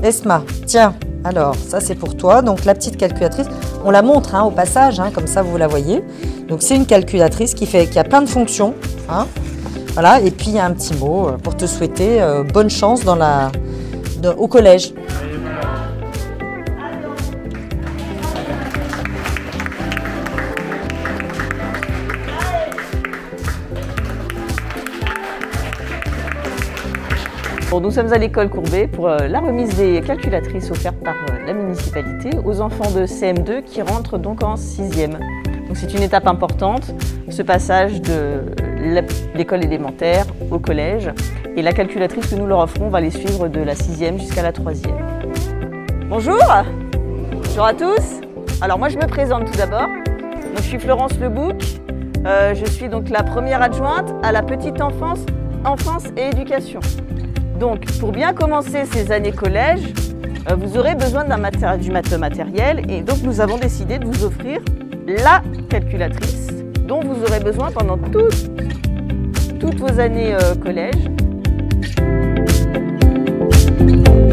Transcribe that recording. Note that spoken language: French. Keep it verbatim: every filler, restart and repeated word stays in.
Esma, tiens, alors ça c'est pour toi. Donc la petite calculatrice, on la montre hein, au passage, hein, comme ça vous la voyez. Donc c'est une calculatrice qui, fait, qui a plein de fonctions. Hein. Voilà, et puis il y a un petit mot pour te souhaiter euh, bonne chance dans la, de, au collège. Bon, nous sommes à l'école Courbet pour euh, la remise des calculatrices offertes par euh, la municipalité aux enfants de C M deux qui rentrent donc en sixième. Donc c'est une étape importante, ce passage de l'école élémentaire au collège. Et la calculatrice que nous leur offrons va les suivre de la sixième jusqu'à la troisième. Bonjour. Bonjour à tous. Alors moi je me présente tout d'abord. Donc je suis Florence Lebouc. Euh, je suis donc la première adjointe à la petite enfance, enfance et éducation. Donc, pour bien commencer ces années collège, euh, vous aurez besoin d'un maté- du mat matériel et donc nous avons décidé de vous offrir la calculatrice dont vous aurez besoin pendant tout, toutes vos années euh, collège.